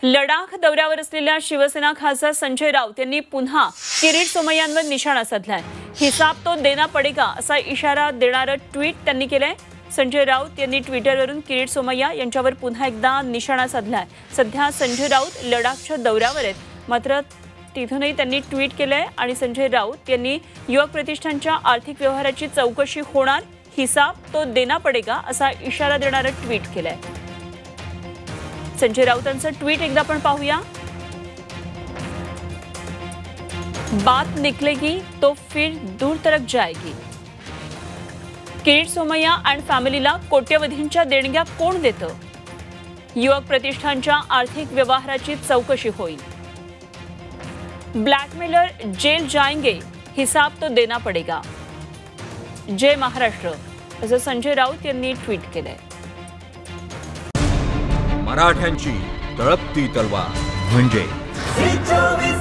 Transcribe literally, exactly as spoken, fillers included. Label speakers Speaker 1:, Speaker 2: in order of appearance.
Speaker 1: लडाख दौऱ्यावर असलेल्या शिवसेना खासदार संजय राऊत यांनी पुन्हा किरीट सोमय्यांवर निशाणा साधलाय। हिसाब तो देना पडेगा असा इशारा देणारं ट्विट त्यांनी केलंय। संजय राऊत यांनी ट्विटरवरून किरीट सोमय्या यांच्यावर पुन्हा एकदा निशाणा साधलाय। सध्या संजय राऊत लडाखच्या दौऱ्यावर आहेत, मात्र तिथूनही त्यांनी ट्विट केलंय आणि संजय राऊत यांनी युवक प्रतिष्ठानच्या आर्थिक व्यवहाराची चौकशी होणार, हिसाब तो देना पडेगा असा इशारा देणारं ट्विट केलंय। संजय राऊतांचं ट्वीट एकदा आपण पाहूया। बात निकलेगी तो फिर दूर तक जाएगी। किरीट सोमय्या अँड फॅमिलीला कोट्यवधींच्या देणग्या कोण देतं? युवक प्रतिष्ठानच्या आर्थिक व्यवहाराची चौकशी होईल। ब्लॅकमेलर जेल जाएंगे, हिसाब तो देना पडेगा। जय महाराष्ट्र असं संजय राऊत यांनी ट्विट केलंय।
Speaker 2: मराठ्यांची तळपती तलवार म्हणजे